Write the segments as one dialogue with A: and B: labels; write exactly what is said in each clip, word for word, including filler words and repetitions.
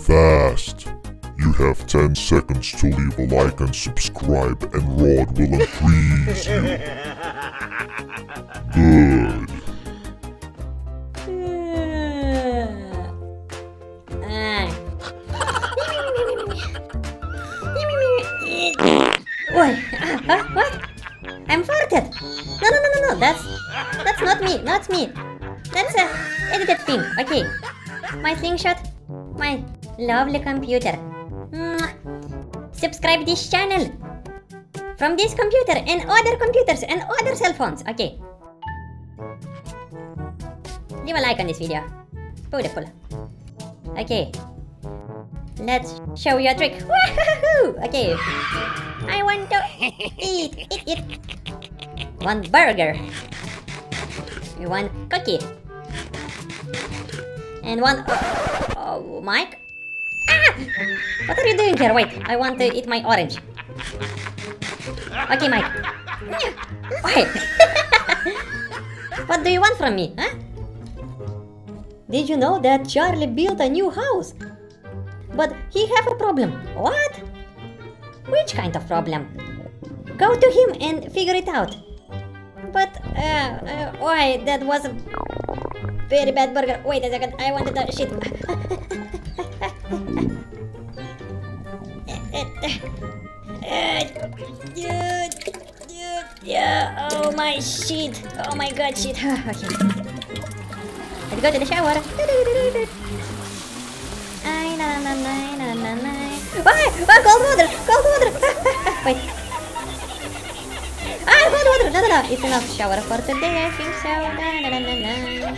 A: fast. You have ten seconds to leave a like and subscribe, and Rod will increase you. Good.
B: Oi, ah, ah, what? I'm farted. No, no, no, no, no. That's that's not me. Not me. That's a edited thing. Okay. My slingshot. My lovely computer. Mwah. Subscribe this channel from this computer and other computers and other cell phones. Okay. Leave a like on this video. Beautiful. Okay. Let's show you a trick. Woohoo! Okay. I want to eat, eat, eat. One burger. One cookie. And one... Oh, oh, Mike? Ah! What are you doing here? Wait, I want to eat my orange. Okay, Mike. Wait. What do you want from me, huh? Did you know that Charlie built a new house? But he have a problem. What? Which kind of problem? Go to him and figure it out. But, uh, uh why, that was a very bad burger. Wait a second, I wanted to shit. Yeah, oh my shit. Oh my god, shit. Okay. Let's go to the shower. Ay, na na na na na na. Ay, ah, cold water, cold water. Wait. Ah, cold water. No, no, no. It's enough shower for today. I think so. Na na na na na.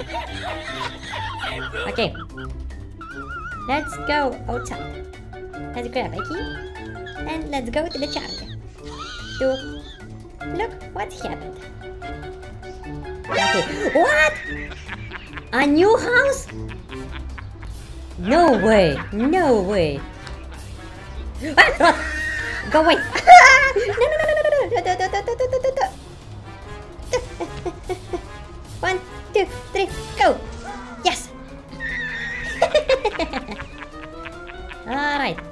B: Okay. Let's go outside. Let's grab a key and let's go to the charger. To look what happened. Okay. What? A new house? No way! No way! Ah, Rod! Go away! No, no, no, no, no, no, no, no, no, no, no, no. One, two, three, go! Yes! Alright.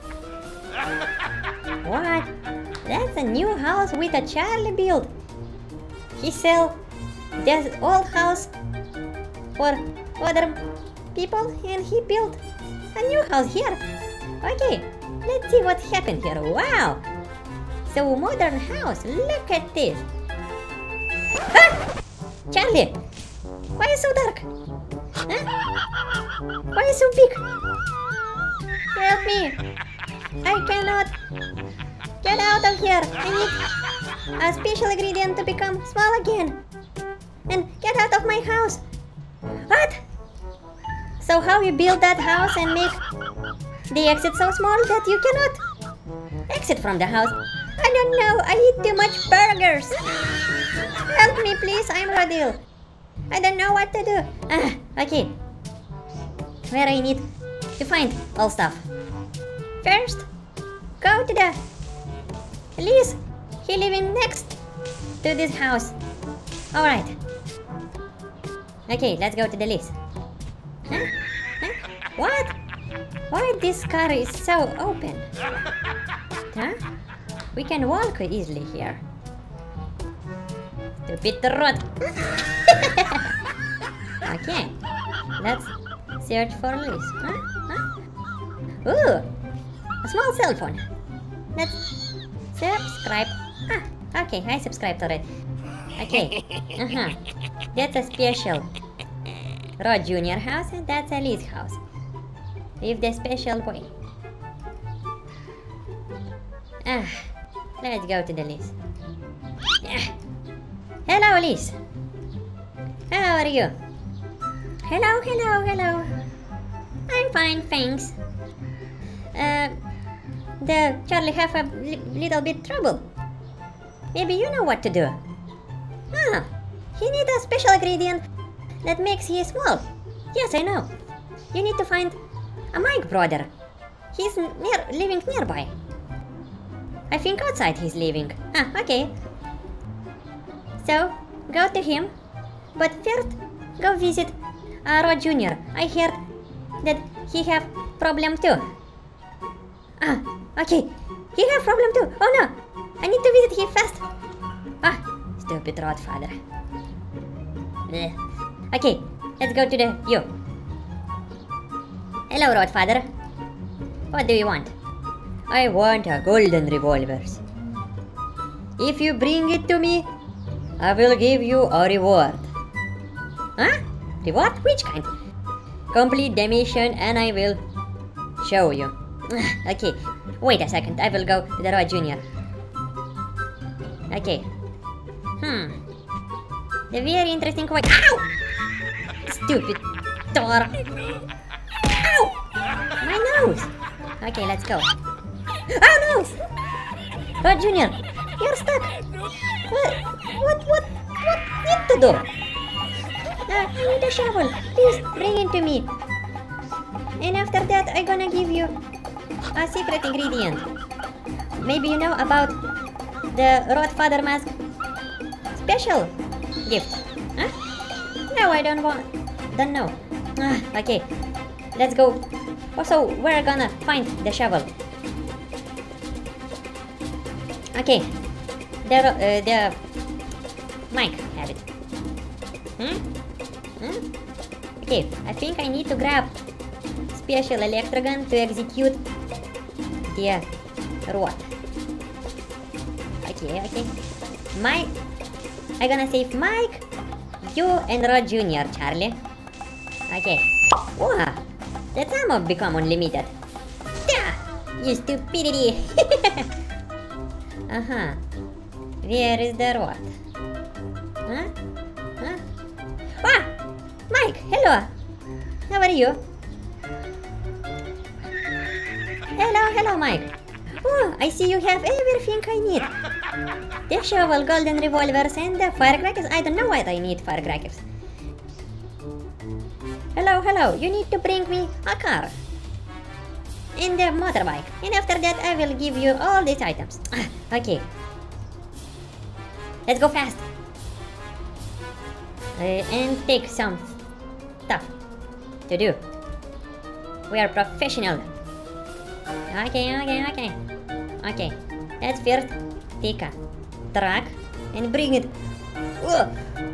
B: What? That's a new house with a Charlie build. He sell this old house for other people and he built a new house here. Okay, let's see what happened here. Wow! So modern house. Look at this. Ah! Charlie! Why is so dark? Huh? Why is so big? Help me! I cannot get out of here. I need a special ingredient to become small again. And get out of my house. What? So how you build that house and make the exit so small that you cannot exit from the house? I don't know. I eat too much burgers. Help me, please. I'm Imrodil. I don't know what to do. Ah, okay. Where I need to find all stuff. First, go to the Liz. He living next to this house. All right. Okay, let's go to the Liz. Huh? Huh? What? Why this car is so open? Huh? We can walk easily here. Stupid road. Okay, let's search for Liz. Huh? Huh? Ooh, a small cell phone. Let's subscribe. Ah, okay, I subscribed already. Okay, uh-huh. That's a special Rod Junior house and that's a Liz house. With the special boy. Ah, let's go to the Liz. Ah. Hello, Liz. How are you? Hello, hello, hello. I'm fine, thanks. Uh, the Charlie have a li little bit trouble. Maybe you know what to do. Ah, he need a special ingredient that makes him small. Yes, I know. You need to find a Mike brother. He's near living nearby. I think outside he's living. Ah, okay. So, go to him. But first, go visit uh, Rod Junior I heard that he have problem too. Ah, okay. He have problem too. Oh no! I need to visit him fast. Ah, stupid Rod father. Blech. Okay, let's go to the you. Hello, Rod father. What do you want? I want a golden revolver. If you bring it to me, I will give you a reward. Huh? Reward? Which kind? Complete the mission and I will show you. Okay, wait a second. I will go to the Rod Junior Okay. Hmm. The very interesting question. Ow! Stupid door. Ow! My nose. Okay, let's go. Oh, nose! Rod Junior, you're stuck. What? What? What? What need to do? Uh, I need a shovel. Please bring it to me. And after that, I'm gonna give you a secret ingredient. Maybe you know about the Rod Father mask special gift. Huh? No, I don't want. Don't know. Ah, okay, let's go. Also, we're gonna find the shovel. Okay, the uh, the mic have it. Hmm? Hmm? Okay, I think I need to grab special electrogun to execute the rod. Okay, okay. Mike, I'm gonna save Mike, you, and Rod Junior, Charlie. Okay. Wow, that's ammo become unlimited. Yeah, you stupidity. Uh-huh. Where is the rod? Huh? Huh? Ah! Mike, hello! How are you? Hello, hello, Mike. Oh, I see you have everything I need. The shovel, golden revolvers, and the firecrackers. I don't know what I need firecrackers. Hello, hello. You need to bring me a car. And the motorbike. And after that, I will give you all these items. Ah, okay. Let's go fast. Uh, and take some stuff to do. We are professional. Okay, okay, okay. Okay. Let's first take a truck and bring it. What?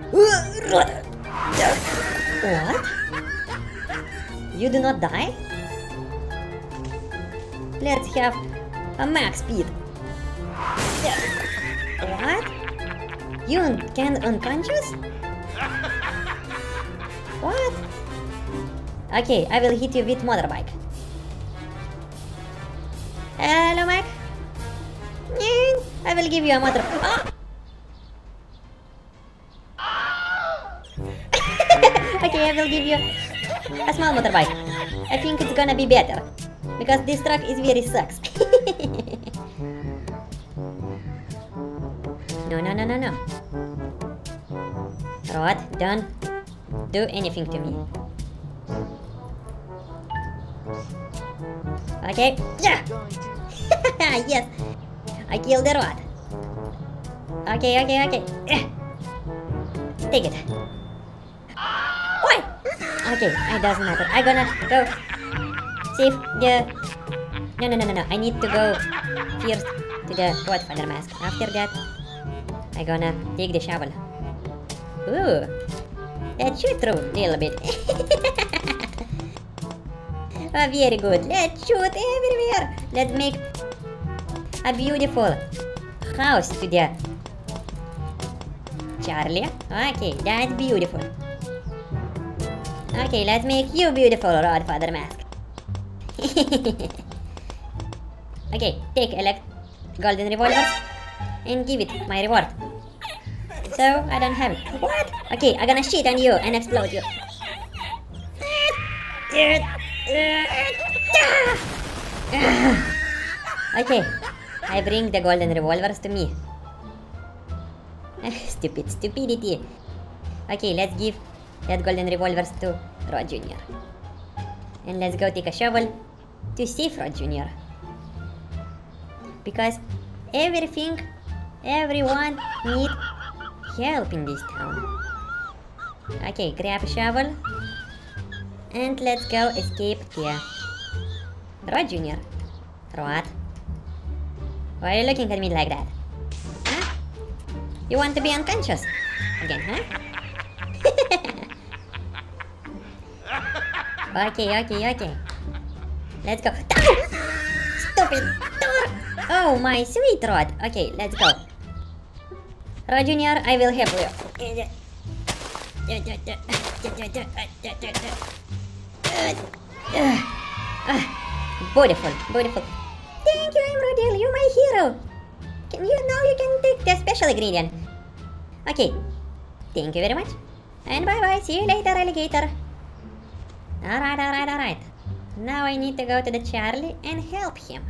B: You do not die? Let's have a max speed. What? You can unconscious? What? Okay, I will hit you with motorbike. Hello, Mac. I will give you a motor. Ah! Okay, I will give you a small motorbike. I think it's gonna be better because this truck is very sucks. No, no, no, no, no. Rod, don't do anything to me. Okay. Yeah. Yes. I killed the rod. Okay, okay, okay. Take it. Why? Okay, it doesn't matter. I'm gonna go save the. No, no, no, no, no. I need to go first to the Godfather mask. After that, I'm gonna take the shovel. Ooh, let's shoot through a little bit. Oh, very good. Let's shoot everywhere. Let's make a beautiful house to the Charlie. Okay, that's beautiful. Okay, let's make you beautiful, Godfather mask. Okay, take elect golden revolvers and give it my reward. So I don't have it. What? Okay, I'm gonna shit on you and explode you. Okay, I bring the golden revolvers to me. Stupid stupidity. Okay, let's give that golden revolvers to Rod Junior And let's go take a shovel to save Rod Junior Because everything, everyone need help in this town. Okay, grab a shovel and let's go escape the Rod Junior Rod? Why are you looking at me like that? Huh? You want to be unconscious again, huh? Okay, okay, okay. Let's go. Stupid door! Oh, my sweet Rod. Okay, let's go. Rod Junior, I will help you. Beautiful, beautiful. Thank you, Imrodil. You're my hero. Can you now you can take the special ingredient. Okay. Thank you very much. And bye bye. See you later, alligator. Alright, alright, alright. Now I need to go to the Charlie and help him.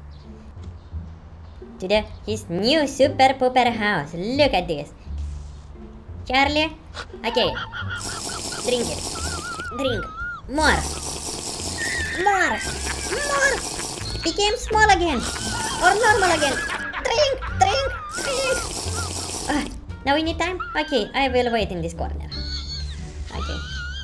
B: To the his new super pooper house. Look at this. Charlie. Okay. Drink it. Drink. More. More. More. Became small again. Or normal again. Drink. Drink. Drink. Ah, now we need time? Okay, I will wait in this corner. Okay.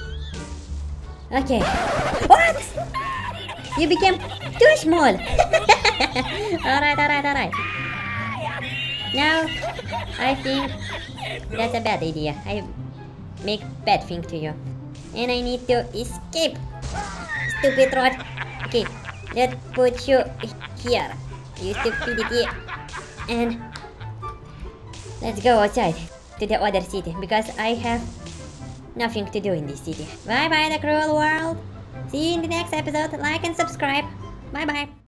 B: Okay. What? You became too small. Alright, alright, alright. Now, I think that's a bad idea. I make bad thing to you. And I need to escape. Stupid Rod. Okay, let's put you here. You stupidity. And let's go outside to the other city because I have nothing to do in this city. Bye bye, the cruel world. See you in the next episode. Like and subscribe. Bye bye.